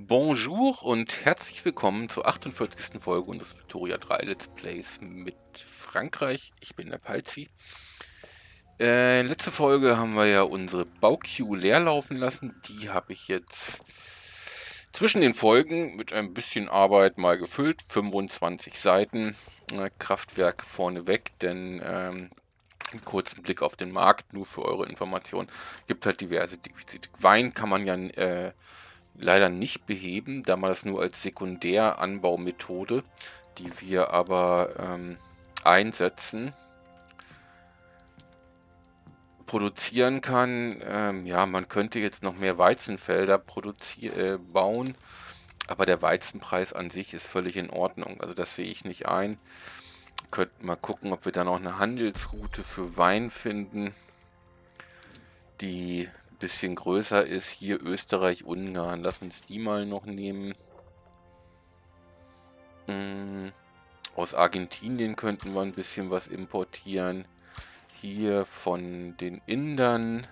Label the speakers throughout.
Speaker 1: Bonjour und herzlich willkommen zur 48. Folge unseres Victoria 3 Let's Plays mit Frankreich. Ich bin der Palzi. Letzte Folge haben wir ja unsere Bauqueue leer laufen lassen. Die habe ich jetzt zwischen den Folgen mit ein bisschen Arbeit mal gefüllt. 25 Seiten. Kraftwerk vorneweg, denn einen kurzen Blick auf den Markt, nur für eure Information. Gibt halt diverse Defizite. Wein kann man ja leider nicht beheben, da man das nur als Sekundäranbaumethode, die wir aber einsetzen, produzieren kann. Ja, man könnte jetzt noch mehr Weizenfelder bauen, aber der Weizenpreis an sich ist völlig in Ordnung. Also das sehe ich nicht ein. Könnten mal gucken, ob wir da noch eine Handelsroute für Wein finden, die ein bisschen größer ist. Hier Österreich, Ungarn. Lass uns die mal noch nehmen. Aus Argentinien könnten wir ein bisschen was importieren. Hier von den Indern.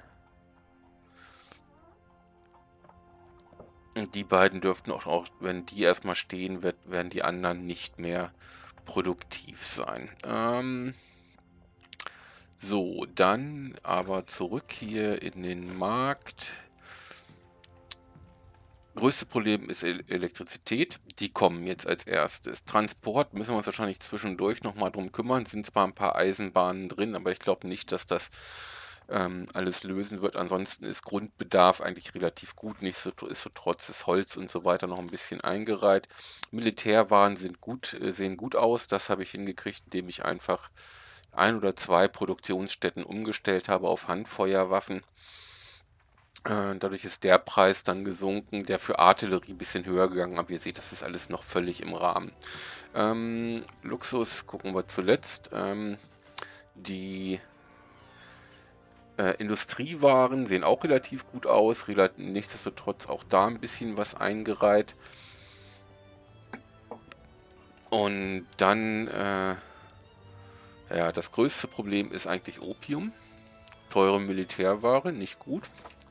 Speaker 1: Und die beiden dürften auch, wenn die erstmal stehen, werden die anderen nicht mehr produktiv sein. So, dann aber zurück hier in den Markt. Größte Problem ist Elektrizität. Die kommen jetzt als erstes. Transport müssen wir uns wahrscheinlich zwischendurch nochmal drum kümmern. Sind zwar ein paar Eisenbahnen drin, aber ich glaube nicht, dass das alles lösen wird. Ansonsten ist Grundbedarf eigentlich relativ gut. Nichtsdestotrotz ist Holz und so weiter noch ein bisschen eingereiht. Militärwaren sind sehen gut aus. Das habe ich hingekriegt, indem ich einfach 1 oder 2 Produktionsstätten umgestellt habe auf Handfeuerwaffen. Dadurch ist der Preis dann gesunken, der für Artillerie ein bisschen höher gegangen, aber ihr seht, das ist alles noch völlig im Rahmen. Luxus gucken wir zuletzt. Die Industriewaren sehen auch relativ gut aus, nichtsdestotrotz auch da ein bisschen was eingereiht. Und dann, ja, das größte Problem ist eigentlich Opium. Teure Militärware, nicht gut.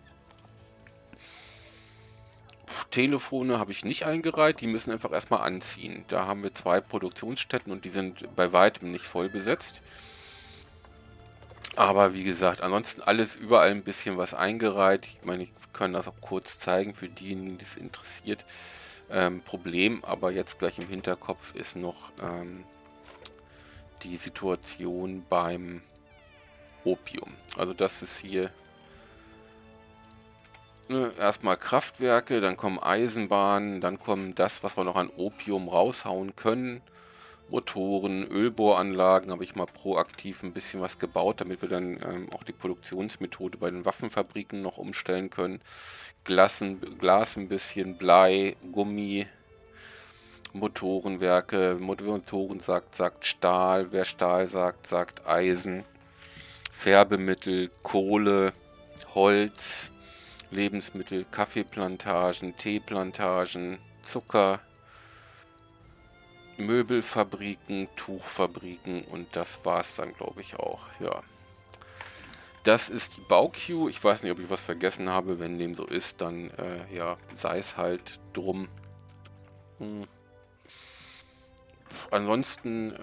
Speaker 1: Telefone habe ich nicht eingereiht, die müssen einfach erstmal anziehen. Da haben wir 2 Produktionsstätten und die sind bei weitem nicht voll besetzt. Aber wie gesagt, ansonsten alles überall ein bisschen was eingereiht. Ich meine, ich kann das auch kurz zeigen für diejenigen, die es interessiert. Problem, aber jetzt gleich im Hinterkopf ist noch die Situation beim Opium. Also das ist hier erstmal Kraftwerke, dann kommen Eisenbahnen, dann kommen das, was wir noch an Opium raushauen können. Motoren, Ölbohranlagen habe ich mal proaktiv ein bisschen was gebaut, damit wir dann auch die Produktionsmethode bei den Waffenfabriken noch umstellen können. Glas ein bisschen, Blei, Gummi, Motorenwerke, Motoren sagt Stahl, wer Stahl sagt Eisen, Färbemittel, Kohle, Holz, Lebensmittel, Kaffeeplantagen, Teeplantagen, Zucker, Möbelfabriken, Tuchfabriken und das war's dann, glaube ich, auch. Ja. Das ist die Bauqueue. Ich weiß nicht, ob ich was vergessen habe. Wenn dem so ist, dann ja, sei es halt drum. Ansonsten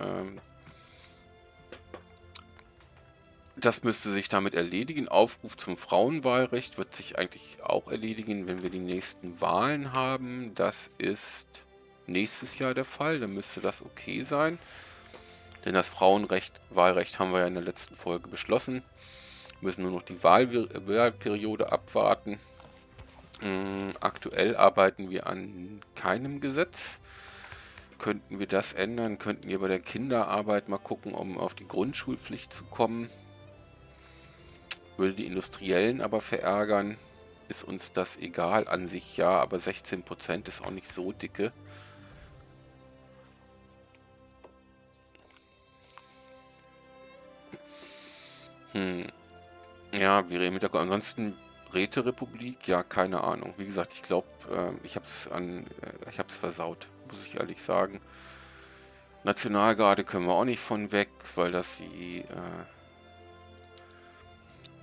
Speaker 1: das müsste sich damit erledigen. Aufruf zum Frauenwahlrecht wird sich eigentlich auch erledigen, wenn wir die nächsten Wahlen haben. Das ist nächstes Jahr der Fall. Dann müsste das okay sein. Denn das Wahlrecht haben wir ja in der letzten Folge beschlossen. Wir müssen nur noch die Wahlperiode abwarten. Aktuell arbeiten wir an keinem Gesetz. Könnten wir das ändern, könnten wir bei der Kinderarbeit mal gucken, um auf die Grundschulpflicht zu kommen. Würde die Industriellen aber verärgern, ist uns das egal. An sich ja, aber 16% ist auch nicht so dicke. Ja, wir reden mit der ansonsten Räterepublik, ja, keine Ahnung. Wie gesagt, ich glaube, ich habe es versaut, muss ich ehrlich sagen. Nationalgarde können wir auch nicht von weg, weil das die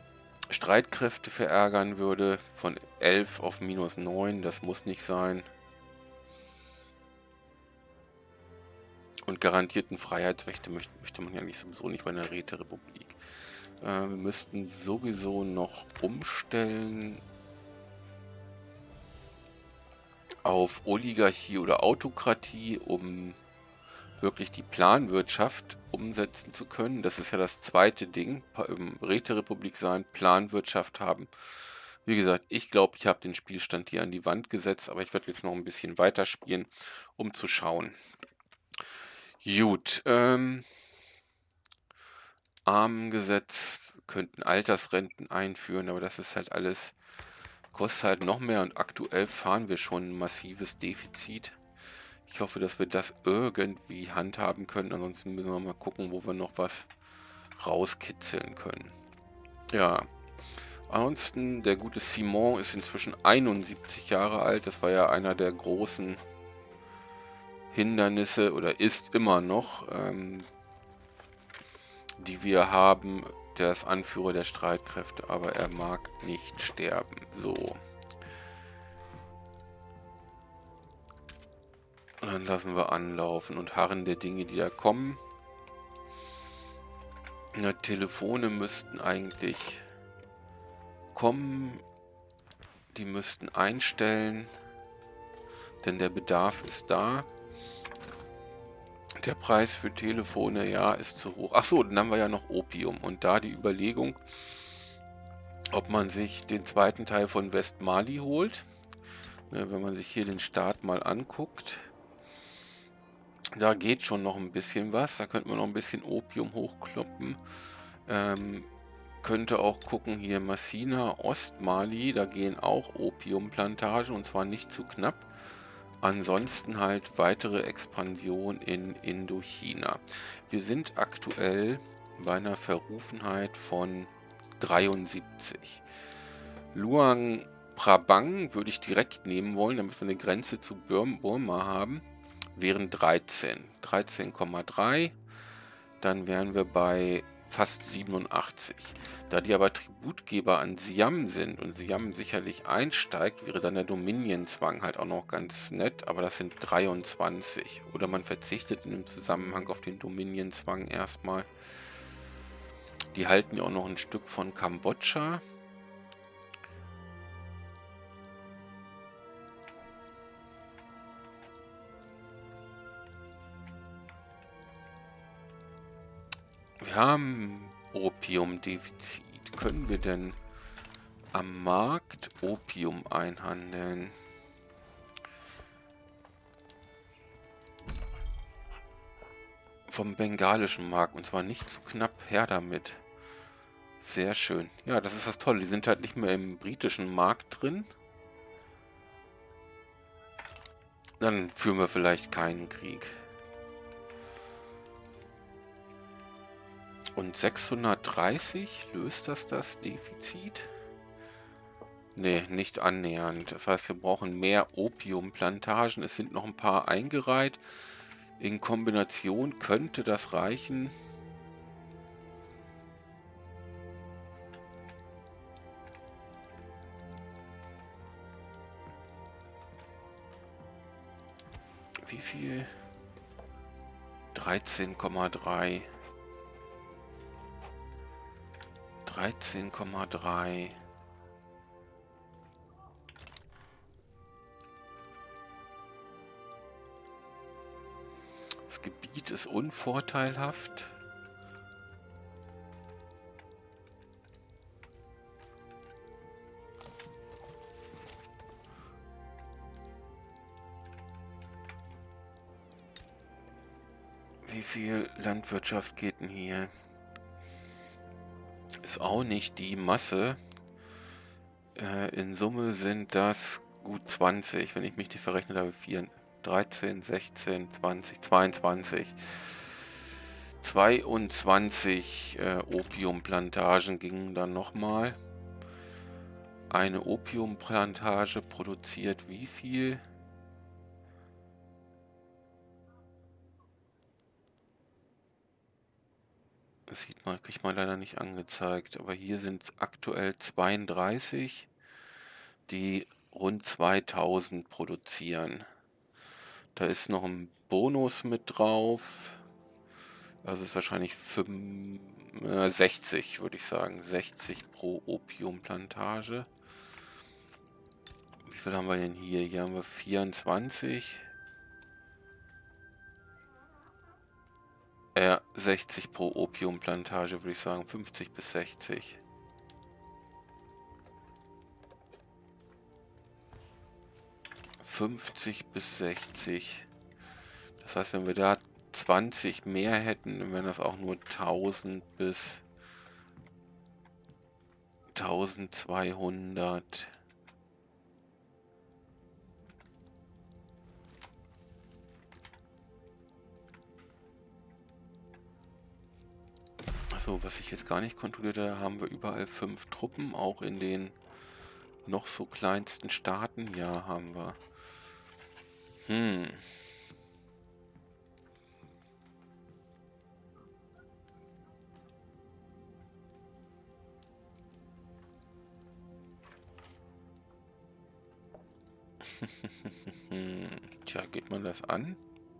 Speaker 1: Streitkräfte verärgern würde. Von 11 auf -9, das muss nicht sein. Und garantierten Freiheitsrechte möchte man ja nicht sowieso nicht bei einer Räterepublik. Wir müssten sowieso noch umstellen auf Oligarchie oder Autokratie, um wirklich die Planwirtschaft umsetzen zu können. Das ist ja das zweite Ding, Räterepublik sein, Planwirtschaft haben. Wie gesagt, ich glaube, ich habe den Spielstand hier an die Wand gesetzt, aber ich werde jetzt noch ein bisschen weiterspielen, um zu schauen. Gut, Armengesetz, könnten Altersrenten einführen, aber das ist halt alles, kostet halt noch mehr und aktuell fahren wir schon ein massives Defizit. Ich hoffe, dass wir das irgendwie handhaben können, ansonsten müssen wir mal gucken, wo wir noch was rauskitzeln können. Ja, ansonsten, der gute Simon ist inzwischen 71 Jahre alt, das war ja einer der großen Hindernisse oder ist immer noch, die wir haben. Der ist Anführer der Streitkräfte, aber er mag nicht sterben. So. Und dann lassen wir anlaufen und harren der Dinge, die da kommen. Na, Telefone müssten eigentlich kommen. Die müssten einstellen, denn der Bedarf ist da. Der Preis für Telefone, ja, ist zu hoch. Achso, dann haben wir ja noch Opium. Und da die Überlegung, ob man sich den zweiten Teil von Westmali holt. Ne, wenn man sich hier den Staat mal anguckt, da geht schon noch ein bisschen was. Da könnte man noch ein bisschen Opium hochkloppen. Könnte auch gucken, hier Massina, Ostmali, da gehen auch Opiumplantagen und zwar nicht zu knapp. Ansonsten halt weitere Expansion in Indochina. Wir sind aktuell bei einer Verrufenheit von 73. Luang Prabang würde ich direkt nehmen wollen, damit wir eine Grenze zu Burma haben. Wären 13. 13,3. Dann wären wir bei fast 87. Da die aber Tributgeber an Siam sind und Siam sicherlich einsteigt, wäre dann der Dominion-Zwang halt auch noch ganz nett, aber das sind 23. Oder man verzichtet in dem Zusammenhang auf den Dominion-Zwang erstmal. Die halten ja auch noch ein Stück von Kambodscha. Wir haben Opiumdefizit. Können wir denn am Markt Opium einhandeln? Vom bengalischen Markt, und zwar nicht zu knapp, her damit. Sehr schön. Ja, das ist das Tolle. Die sind halt nicht mehr im britischen Markt drin. Dann führen wir vielleicht keinen Krieg. Und 630, löst das Defizit? Nee, nicht annähernd. Das heißt, wir brauchen mehr Opiumplantagen. Es sind noch ein paar eingereiht. In Kombination könnte das reichen. Wie viel? 13,3. 13,3. Das Gebiet ist unvorteilhaft. Wie viel Landwirtschaft geht denn hier? Ist auch nicht die Masse. In Summe sind das gut 20, wenn ich mich nicht verrechnet habe. 4, 13, 16, 20, 22. 22 Opiumplantagen gingen dann nochmal. Eine Opiumplantage produziert wie viel? Das sieht man, kriegt man leider nicht angezeigt, aber hier sind es aktuell 32, die rund 2000 produzieren. Da ist noch ein Bonus mit drauf. Also ist wahrscheinlich 60, würde ich sagen. 60 pro Opiumplantage. Wie viel haben wir denn hier? Hier haben wir 24. Ja, 60 pro Opiumplantage, würde ich sagen. 50 bis 60. Bis 60. Das heißt, wenn wir da 20 mehr hätten, dann wären das auch nur 1000 bis 1200. Achso, was ich jetzt gar nicht kontrollierte, haben wir überall 5 Truppen, auch in den noch so kleinsten Staaten. Ja, haben wir. Tja, geht man das an?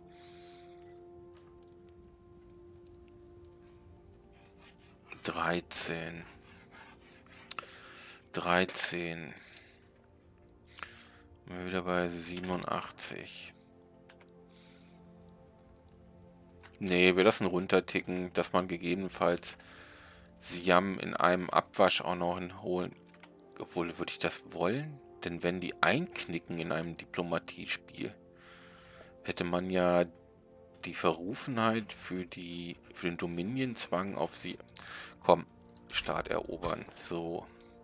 Speaker 1: Dreizehn. Mal wieder bei 87. Nee, wir lassen runterticken, dass man gegebenenfalls Siam in einem Abwasch auch noch holen. Obwohl, würde ich das wollen? Denn wenn die einknicken in einem Diplomatiespiel, hätte man ja die Verrufenheit für den Dominion-Zwang auf sie. Komm, Staat erobern. So.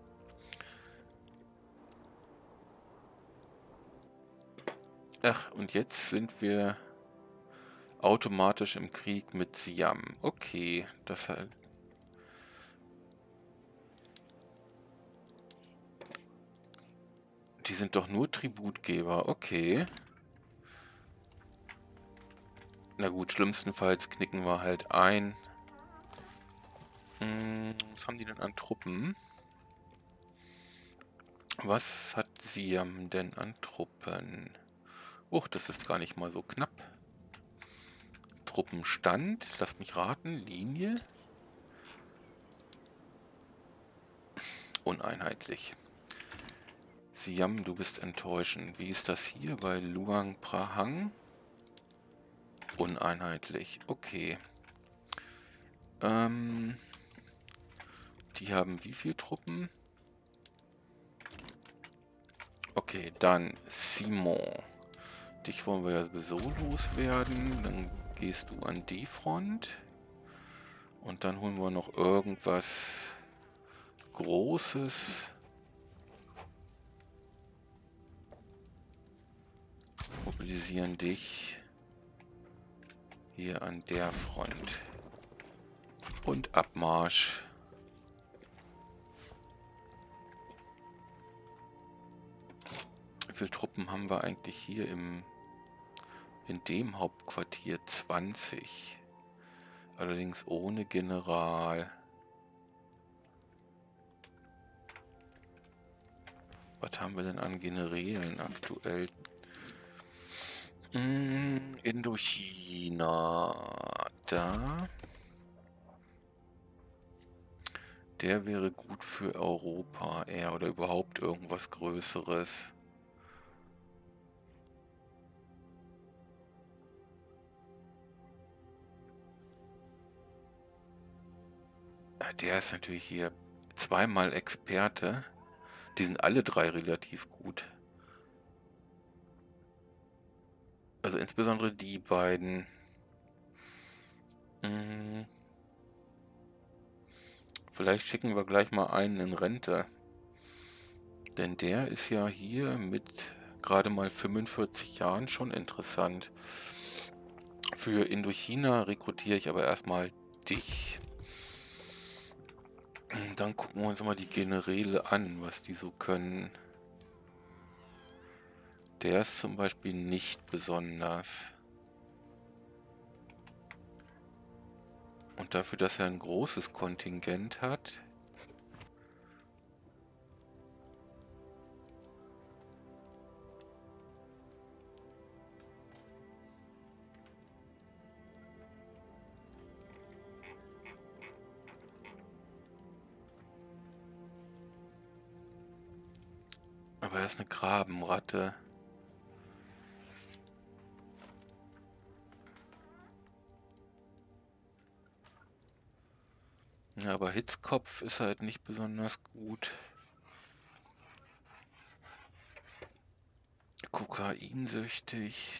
Speaker 1: Ach, und jetzt sind wir automatisch im Krieg mit Siam. Okay, das halt. Die sind doch nur Tributgeber. Okay. Na gut, schlimmstenfalls knicken wir halt ein. Was haben die denn an Truppen? Was hat Siam denn an Truppen? Oh, das ist gar nicht mal so knapp. Truppenstand, lass mich raten, Linie. Uneinheitlich. Siam, du bist enttäuschend. Wie ist das hier bei Luang Prahang? Uneinheitlich. Okay. Die haben wie viele Truppen? Okay, dann Simon. Dich wollen wir ja sowieso loswerden. Dann gehst du an die Front. Und dann holen wir noch irgendwas Großes. Mobilisieren dich hier an der Front. Und Abmarsch. Wie viele Truppen haben wir eigentlich hier in dem Hauptquartier? 20. Allerdings ohne General. Was haben wir denn an Generälen aktuell? Indochina. Da. Der wäre gut für Europa eher oder überhaupt irgendwas Größeres. Der ist natürlich hier zweimal Experte. Die sind alle drei relativ gut. Also insbesondere die beiden. Vielleicht schicken wir gleich mal einen in Rente. Denn der ist ja hier mit gerade mal 45 Jahren schon interessant. Für Indochina rekrutiere ich aber erstmal dich. Dann gucken wir uns mal die Generäle an, was die so können. Der ist zum Beispiel nicht besonders. Und dafür, dass er ein großes Kontingent hat. Aber er ist eine Grabenratte. Ja, aber Hitzkopf ist halt nicht besonders gut. Kokainsüchtig.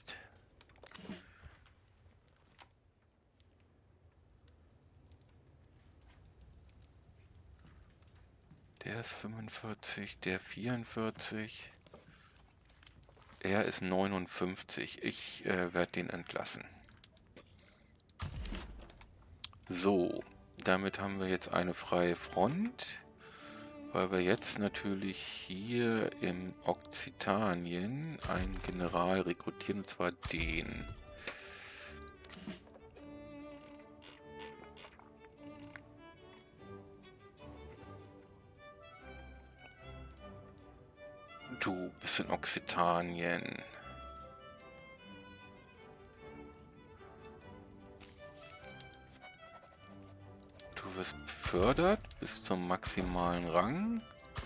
Speaker 1: Der ist 45, der 44. Er ist 59. Ich werde den entlassen. So, damit haben wir jetzt eine freie Front, weil wir jetzt natürlich hier im Okzitanien einen General rekrutieren, und zwar den. Du bist in Okzitanien. Du wirst befördert bis zum maximalen Rang.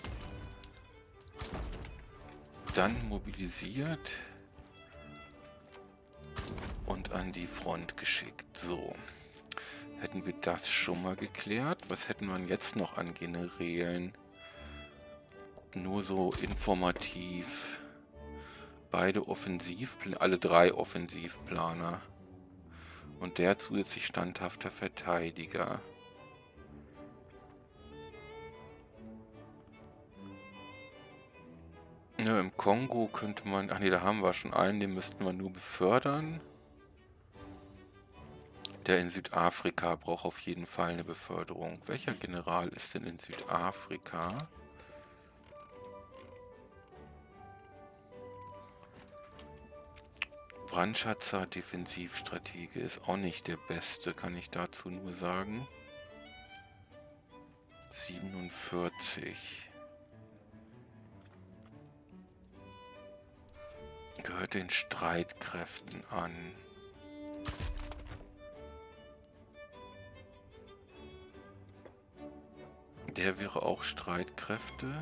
Speaker 1: Dann mobilisiert und an die Front geschickt. So. Hätten wir das schon mal geklärt? Was hätten wir jetzt noch an Generälen? Nur so informativ. Beide alle drei Offensivplaner. Und der zusätzlich standhafter Verteidiger. Ja, im Kongo könnte man... Ach nee, da haben wir schon einen, den müssten wir nur befördern. Der in Südafrika braucht auf jeden Fall eine Beförderung. Welcher General ist denn in Südafrika? Brandschatzer, Defensivstratege ist auch nicht der beste, kann ich dazu nur sagen. 47. Gehört den Streitkräften an. Der wäre auch Streitkräfte.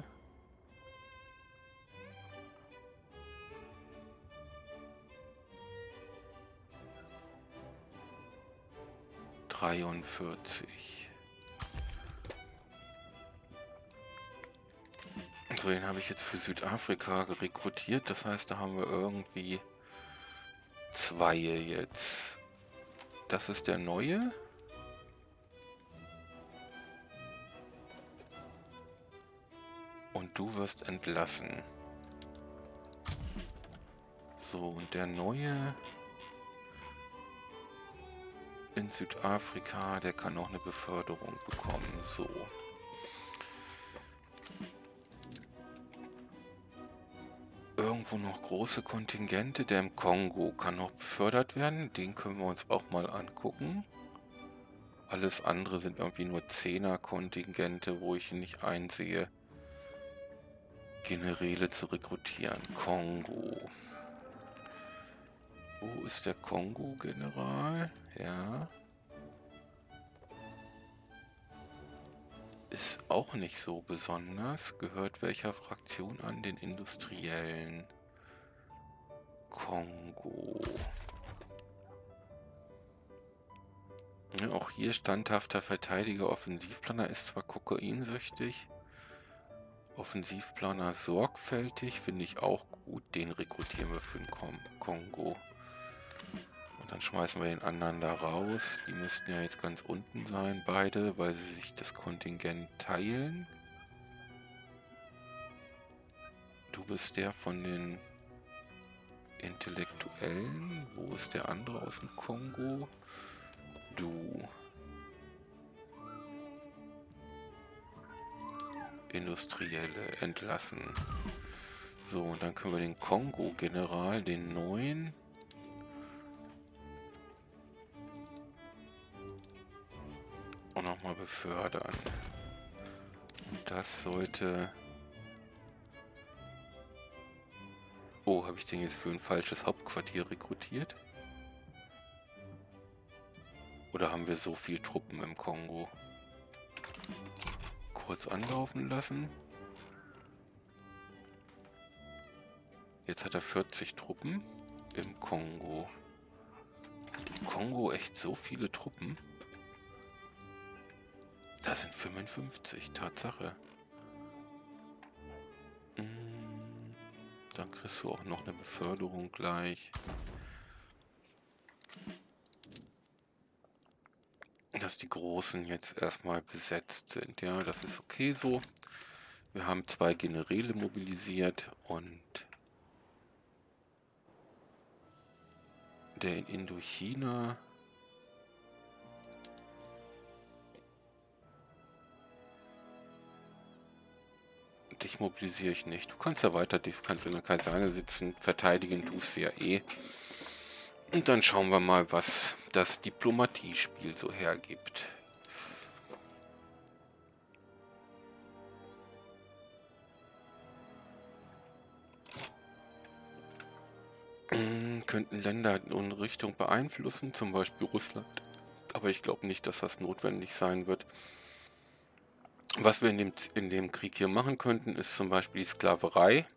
Speaker 1: So, den habe ich jetzt für Südafrika rekrutiert. Das heißt, da haben wir irgendwie zwei jetzt. Das ist der neue. Und du wirst entlassen. So, und der neue in Südafrika, der kann auch eine Beförderung bekommen. So. Irgendwo noch große Kontingente. Der im Kongo kann noch befördert werden. Den können wir uns auch mal angucken. Alles andere sind irgendwie nur 10er-Kontingente, wo ich nicht einsehe, Generäle zu rekrutieren. Kongo. Wo ist der Kongo-General? Ja. Ist auch nicht so besonders. Gehört welcher Fraktion an? Den Industriellen. Kongo. Ja, auch hier standhafter Verteidiger. Offensivplaner ist zwar kokainsüchtig. Offensivplaner sorgfältig, finde ich auch gut. Den rekrutieren wir für den Kongo. Und dann schmeißen wir den anderen da raus. Die müssten ja jetzt ganz unten sein, beide, weil sie sich das Kontingent teilen. Du bist der von den Intellektuellen. Wo ist der andere aus dem Kongo? Du. Industrielle entlassen. So, und dann können wir den Kongo-General, den neuen, auch nochmal befördern. Und das sollte... Oh, habe ich den jetzt für ein falsches Hauptquartier rekrutiert? Oder haben wir so viel Truppen im Kongo? Kurz anlaufen lassen. Jetzt hat er 40 Truppen im Kongo. Im Kongo echt so viele Truppen? Da sind 55, Tatsache. Dann kriegst du auch noch eine Beförderung gleich. Dass die Großen jetzt erstmal besetzt sind. Ja, das ist okay so. Wir haben 2 Generäle mobilisiert und der in Indochina. Dich mobilisiere ich nicht. Du kannst ja weiter, du kannst in der Kaserne sitzen, verteidigen tust du ja eh. Und dann schauen wir mal, was das Diplomatiespiel so hergibt. Könnten Länder in eine Richtung beeinflussen, zum Beispiel Russland. Aber ich glaube nicht, dass das notwendig sein wird. Was wir in dem Krieg hier machen könnten, ist zum Beispiel die Sklaverei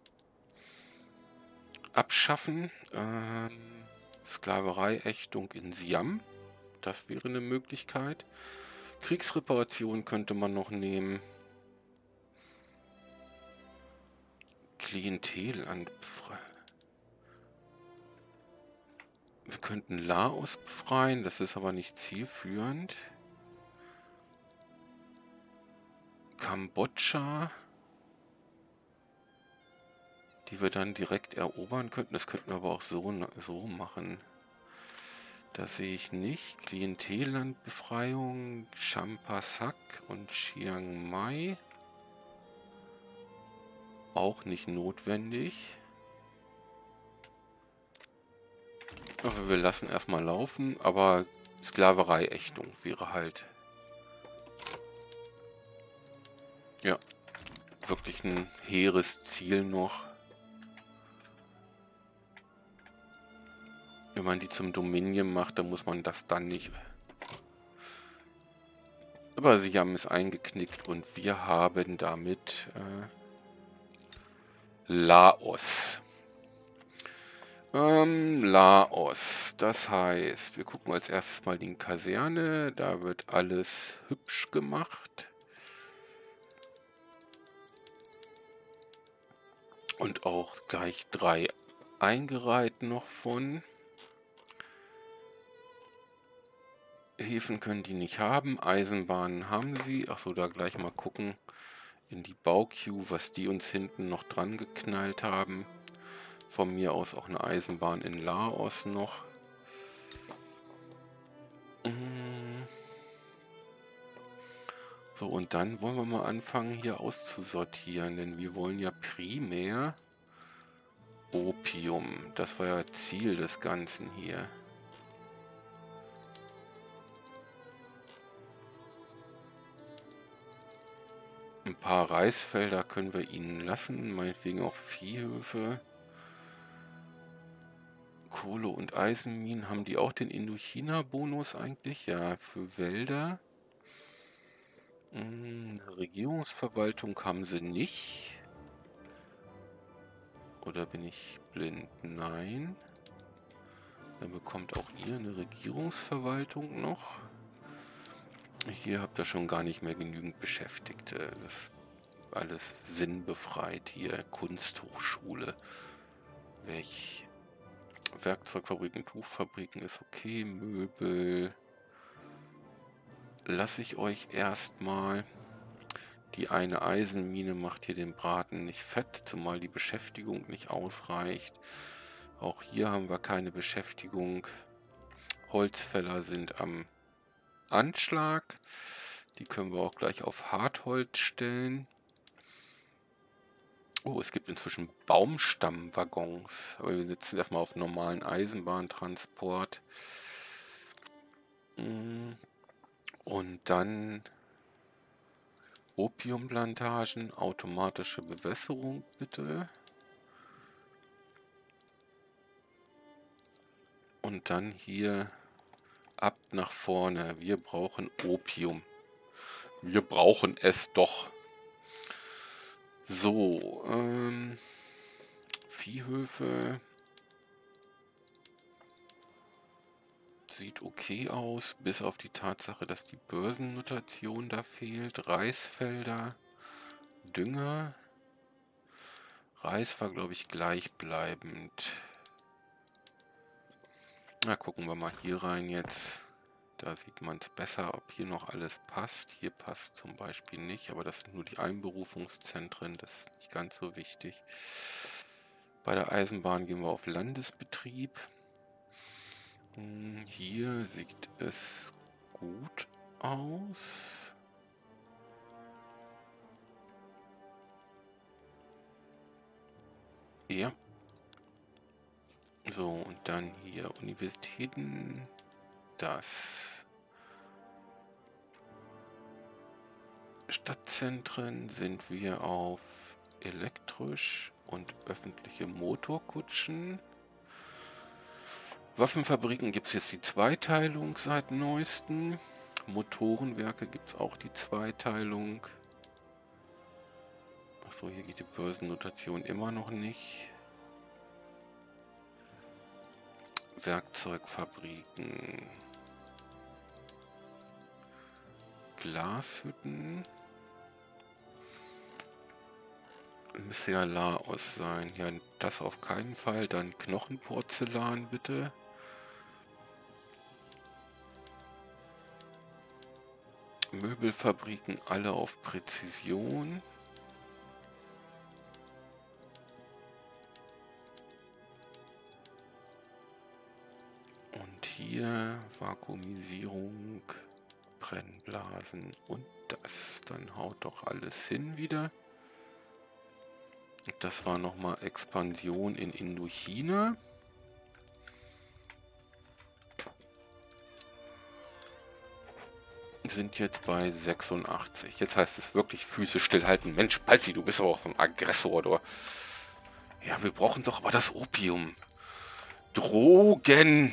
Speaker 1: abschaffen. Sklavereiächtung in Siam. Das wäre eine Möglichkeit. Kriegsreparation könnte man noch nehmen. Klientel befreien. Wir könnten Laos befreien, das ist aber nicht zielführend. Kambodscha, die wir dann direkt erobern könnten. Das könnten wir aber auch so machen. Das sehe ich nicht. Klientellandbefreiung, Champasak und Chiang Mai. Auch nicht notwendig. Aber wir lassen erstmal laufen, aber Sklavereiächtung wäre halt ja wirklich ein hehres Ziel noch. Wenn man die zum Dominion macht, dann muss man das dann nicht. Aber sie haben es eingeknickt und wir haben damit Laos. Laos. Das heißt, wir gucken als erstes mal die Kaserne. Da wird alles hübsch gemacht. Und auch gleich 3 eingereiht noch von. Häfen können die nicht haben. Eisenbahnen haben sie. Achso, da gleich mal gucken in die Bauqueue, was die uns hinten noch dran geknallt haben. Von mir aus auch eine Eisenbahn in Laos noch. So, und dann wollen wir mal anfangen, hier auszusortieren, denn wir wollen ja primär Opium. Das war ja Ziel des Ganzen hier. Ein paar Reisfelder können wir ihnen lassen, meinetwegen auch Viehhöfe. Kohle- und Eisenminen, haben die auch den Indochina-Bonus eigentlich? Ja, für Wälder. Regierungsverwaltung haben sie nicht. Oder bin ich blind? Nein. Dann bekommt auch ihr eine Regierungsverwaltung noch. Hier habt ihr schon gar nicht mehr genügend Beschäftigte. Das ist alles sinnbefreit hier. Kunsthochschule. Weg. Werkzeugfabriken, Tuchfabriken ist okay. Möbel. Lasse ich euch erstmal. Die eine Eisenmine macht hier den Braten nicht fett, zumal die Beschäftigung nicht ausreicht. Auch hier haben wir keine Beschäftigung. Holzfäller sind am Anschlag. Die können wir auch gleich auf Hartholz stellen. Oh, es gibt inzwischen Baumstammwaggons. Aber wir sitzen erstmal auf normalen Eisenbahntransport. Und dann Opiumplantagen, automatische Bewässerung bitte. Und dann hier ab nach vorne. Wir brauchen Opium. Wir brauchen es doch. So, Viehhöfe. Sieht okay aus, bis auf die Tatsache, dass die Börsennotation da fehlt. Reisfelder, Dünger. Reis war, glaube ich, gleichbleibend. Na, gucken wir mal hier rein jetzt. Da sieht man es besser, ob hier noch alles passt. Hier passt zum Beispiel nicht, aber das sind nur die Einberufungszentren. Das ist nicht ganz so wichtig. Bei der Eisenbahn gehen wir auf Landesbetrieb. Hier sieht es gut aus. Ja. So, und dann hier Universitäten. Das. Stadtzentren sind wir auf elektrisch und öffentliche Motorkutschen. Waffenfabriken gibt es jetzt die Zweiteilung seit neuestem. Motorenwerke gibt es auch die Zweiteilung. Achso, hier geht die Börsennotation immer noch nicht. Werkzeugfabriken. Glashütten. Müsste ja Laos sein. Ja, das auf keinen Fall. Dann Knochenporzellan bitte. Möbelfabriken alle auf Präzision. Und hier Vakuumisierung, Brennblasen und das. Dann haut doch alles hin wieder. Und das war nochmal Expansion in Indochina. Sind jetzt bei 86. Jetzt heißt es wirklich Füße stillhalten. Mensch, Palzi, du bist aber auch ein Aggressor, du. Ja, wir brauchen doch aber das Opium. Drogen.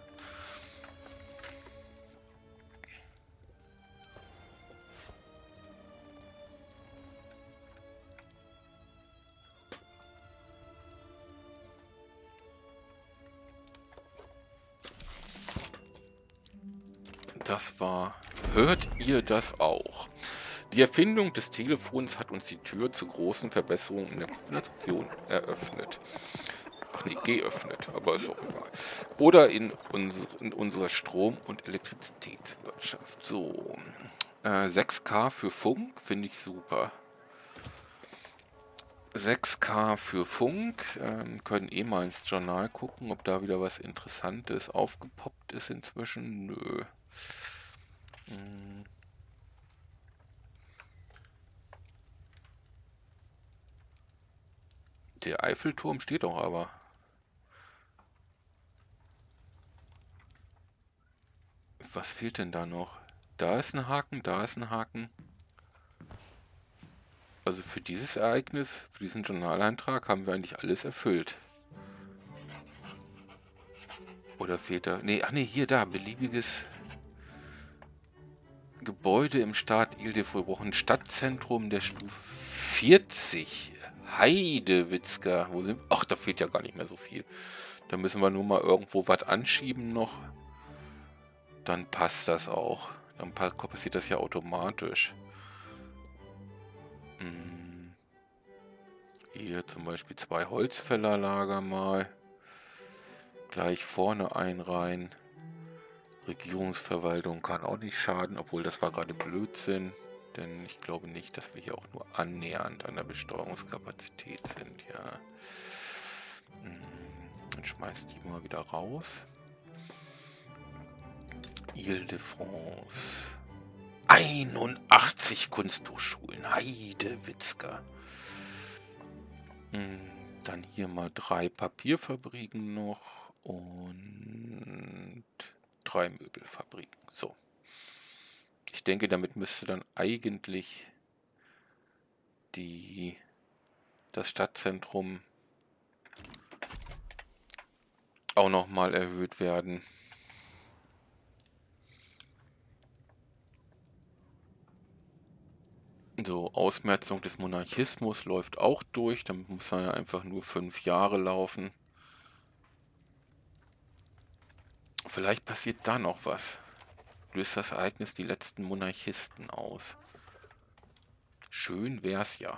Speaker 1: Das war... Hört ihr das auch? Die Erfindung des Telefons hat uns die Tür zu großen Verbesserungen in der Kommunikation eröffnet. Ach nee, geöffnet, aber ist auch egal. Oder in unserer Strom- und Elektrizitätswirtschaft. So, 6K für Funk finde ich super. 6K für Funk, können eh mal ins Journal gucken, ob da wieder was Interessantes aufgepoppt ist inzwischen. Nö. Der Eiffelturm steht doch aber. Was fehlt denn da noch? Da ist ein Haken, da ist ein Haken. Also für dieses Ereignis, für diesen Journaleintrag haben wir eigentlich alles erfüllt. Oder fehlt da... Nee, ach nee, hier, da, beliebiges Gebäude im Staat Ile-de-France. Wir brauchen ein Stadtzentrum der Stufe 40. Heidewitzka. Wo sind... Ach, da fehlt ja gar nicht mehr so viel. Da müssen wir nur mal irgendwo was anschieben noch. Dann passt das auch. Dann passiert das ja automatisch. Hier zum Beispiel 2 Holzfällerlager mal. Gleich vorne einreihen. Regierungsverwaltung kann auch nicht schaden, obwohl das war gerade Blödsinn. Denn ich glaube nicht, dass wir hier auch nur annähernd an der Besteuerungskapazität sind. Ja. Dann schmeißt die mal wieder raus. Ile-de-France. 81 Kunsthochschulen. Heidewitzka. Dann hier mal 3 Papierfabriken noch und 3 Möbelfabriken. So. Ich denke, damit müsste dann eigentlich das Stadtzentrum auch nochmal erhöht werden. So, Ausmerzung des Monarchismus läuft auch durch. Dann muss er ja einfach nur 5 Jahre laufen. Vielleicht passiert da noch was. Löst das Ereignis die letzten Monarchisten aus. Schön wär's ja.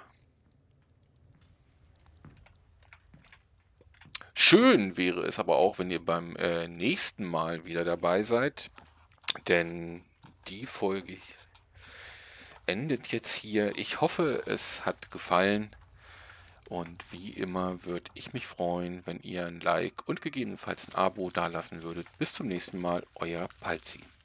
Speaker 1: Schön wäre es aber auch, wenn ihr beim nächsten Mal wieder dabei seid. Denn die Folge endet jetzt hier. Ich hoffe, es hat gefallen. Und wie immer würde ich mich freuen, wenn ihr ein Like und gegebenenfalls ein Abo dalassen würdet. Bis zum nächsten Mal, euer Palzi.